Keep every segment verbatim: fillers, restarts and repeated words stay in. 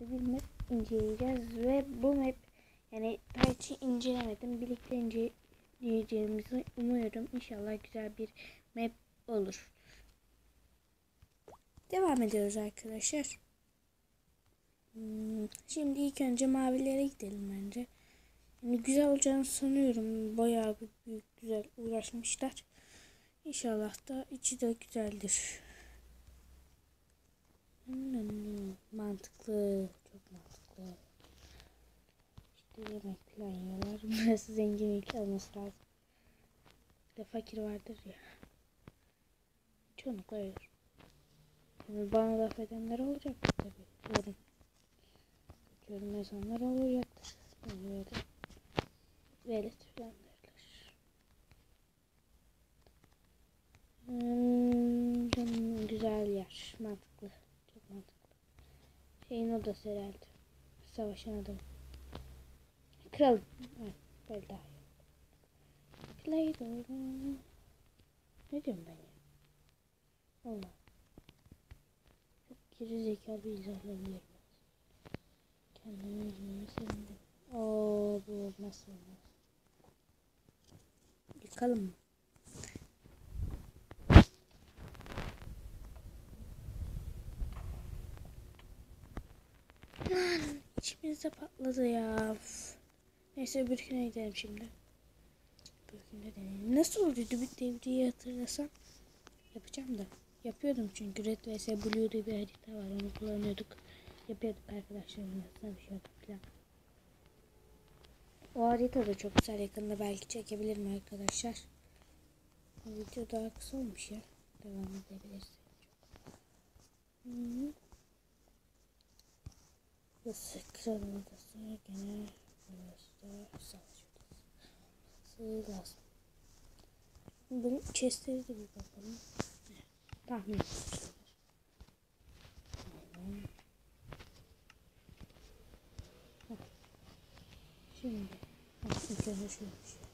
birlikte bir map inceleyeceğiz ve bu map, yani daha hiç incelemedim, birlikte inceleyeceğimizi umuyorum. İnşallah güzel bir map olur. Devam ediyoruz arkadaşlar. Hmm, şimdi ilk önce mavilere gidelim bence. Yani güzel olacağını sanıyorum. Bayağı bir büyük, güzel uğraşmışlar. İnşallah da içi de güzeldir. Hmm, mantıklı, çok mantıklı. İşte yemek falan yiyorlar. Burası zenginlik olması lazım. Bir de fakir vardır ya. Çoğunlukla öyle. Yani bana laf edenler olacaktır tabii. Yorum. Yorum yazanlar olacaktır. Böyle velet falan derler. Hmm, güzel yer. Mantıklı. Çok mantıklı. Şeyin odası herhalde. Savaşan adam. Kral. Evet, böyle daha iyi. Play doğru. Ne diyorum ben ya? Allah. Çok geri zekalı izahlanıyorum. Kendimi üzmeye sevindim. Ooo, bu nasıl olmaz? Yıkalım mı? İçimizde patladı ya. Uf. Neyse öbürküne gidelim şimdi. Öbürküne deneyelim. Nasıl oldu bir devriyi hatırlasam. Yapacağım da. Yapıyordum çünkü Red vs Blue diye bir harita var. Onu kullanıyorduk. Yapıyorduk arkadaşlarımla. Savaşıyorduk falan. O harita da çok güzel. Yakında belki çekebilirim arkadaşlar. Bu video daha kısa olmuş ya. Devam edebiliriz. Hmm. Burası kralın odası. Gene burası da savaş odası. Sığ lazım. Bunun chestleri de bir bakalım. Tahmin etmişler. Şimdi ilk önce şöyle bir şey.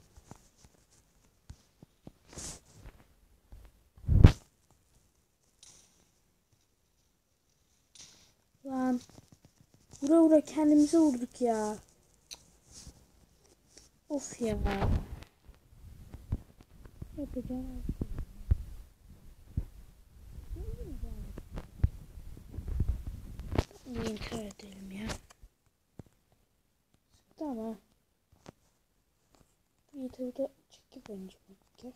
Lan vura vura kendimize vurduk ya. Of ya. Yapacağım. İntihar edelim ya. Tamam. YouTube'da çıkıyor bence bu.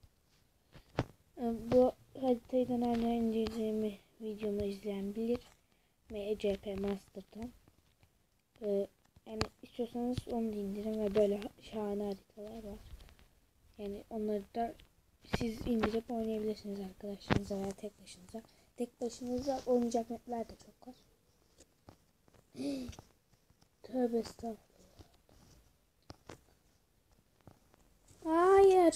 Bu haritayı da nereden indireceğimi videomu izleyen bilir. M C P Master'dan. Ee, yani istiyorsanız onu da indirin ve böyle şahane haritalar var. Yani onları da siz indirip oynayabilirsiniz arkadaşlarınızla veya tek başınıza. Tek başınıza oynayacak mapler de çok var. Tövbe estağfurullah. Hayır.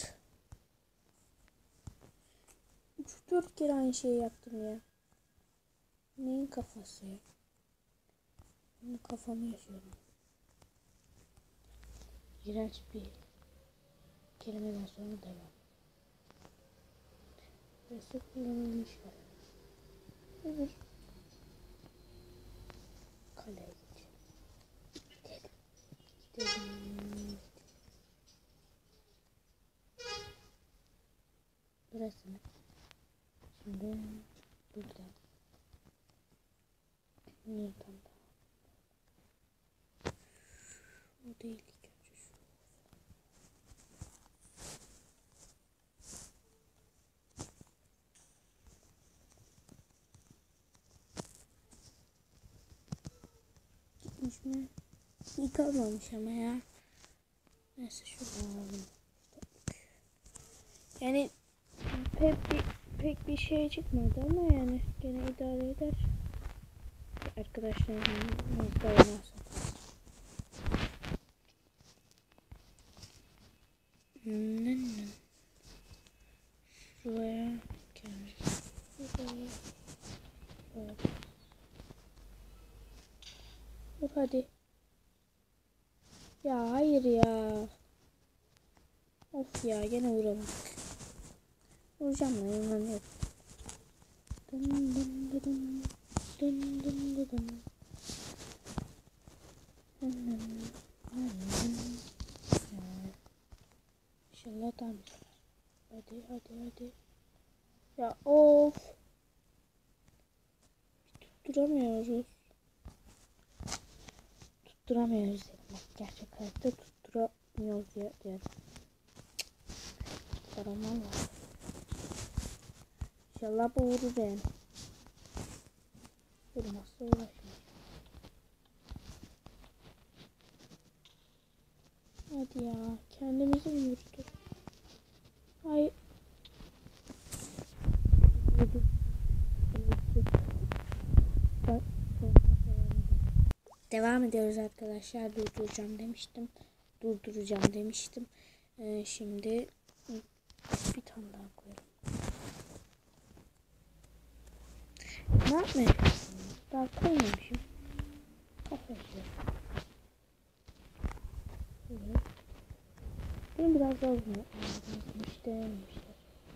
üç dört kere aynı şeyi yaptım ya. Neyin kafası ya? Benim kafamı yaşıyorum. İğrenç bir kelimeden sonra devam. Burası kullanılmış var. Öbür kaleye geçelim. Gidelim. Gidelim. Burası mı? Şimdi buradan. Buradan da. O değil ilk önce şu. Gitmiş mi? İyi kalmamış ama ya. Neyse şuradan alalım. Yani pek bir, pek bir şey çıkmadı ama yani gene idare eder. Arkadaşlarımız dayanarsa. Hmm. Şuraya gelmiş. Şuraya. Evet. Vur hadi. Ya hayır ya. Of ya gene vuramadık. Vuracağım lan yalan yok. Dın dın dın dın dın dın dın. İnşallah tamam. Hadi hadi hadi. Ya of. Tutturamıyoruz. Tutturamıyoruz dedim. Gerçek hayatta tutturamıyoruz ya diyorum. Tutturamam var. İnşallah bu vurur yani. Vurmazsa uğraşmayacağım. Hadi ya. Kendimizi mi vurduk? Ay. Devam ediyoruz arkadaşlar. Durduracağım demiştim. Durduracağım demiştim. Ee, şimdi bir tane daha koyalım. Ne yapmaya çalışıyorum? Daha koymamışım. Kafa yapıyorum. Evet. Bunu biraz daha uzun yapmam lazım. Hiç denememişler.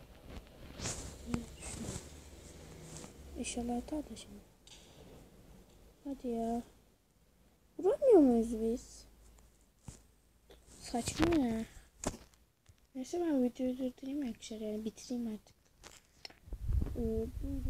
İnşallah atar da şimdi. Hadi ya. Vuramıyor muyuz biz? Saçma ya. Neyse ben videoyu durdurayım arkadaşlar. Yani bitireyim artık. Ee,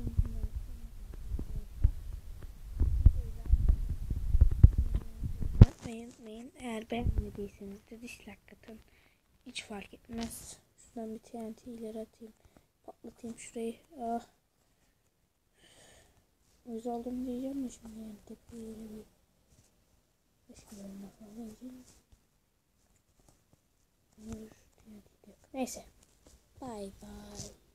Yapmayın, unutmayın. Eğer beğenmediyseniz de dislike atın. Hiç fark etmez. Şuradan bir T N T ileri atayım. Patlatayım şurayı. Ah. Uyuz oldum diyeceğim mi şimdi yani tepkiyle bir başka bölümde falan diyeceğim. Neyse. Bye bye.